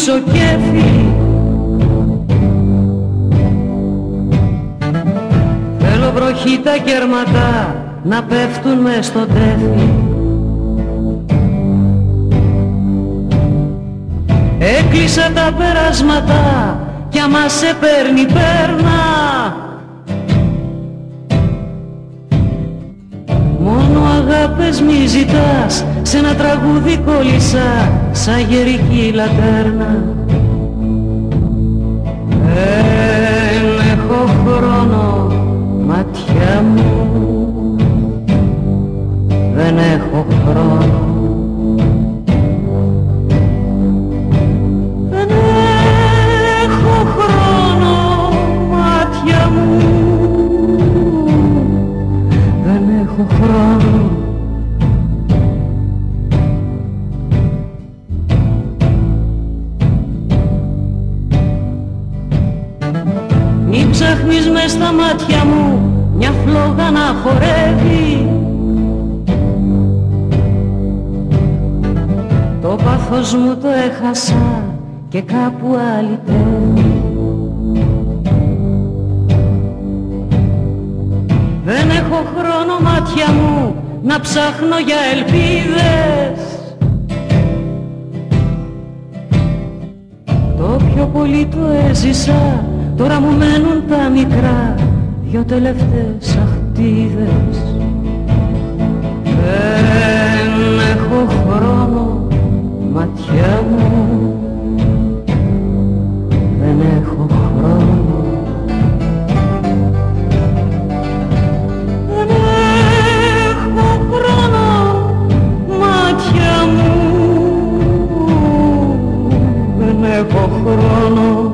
πίσω κέφι. Θέλω βροχή τα κέρματα να πέφτουν μες στο τέφι. Έκλεισα τα περάσματα κι άμα σε παίρνει πέρνα. Μόνο αγάπες μη ζητάς, σ' ένα τραγούδι κόλλησα σαν γερική λατέρνα. Δεν έχω χρόνο, ματιά μου, δεν έχω χρόνο. Δεν έχω χρόνο, μάτια μου, δεν έχω χρόνο. Μην ψάχνεις μες στα μάτια μου μια φλόγα να χορεύει. Το πάθος μου το έχασα και κάπου αλυτεύει. Δεν έχω χρόνο, μάτια μου, να ψάχνω για ελπίδες. Το πιο πολύ το έζησα, τώρα μου μένουν τα μικρά δυο τελευταίες αχτίδες. Δεν έχω χρόνο, ματιά μου, δεν έχω χρόνο. Δεν έχω χρόνο, μάτια μου, δεν έχω χρόνο.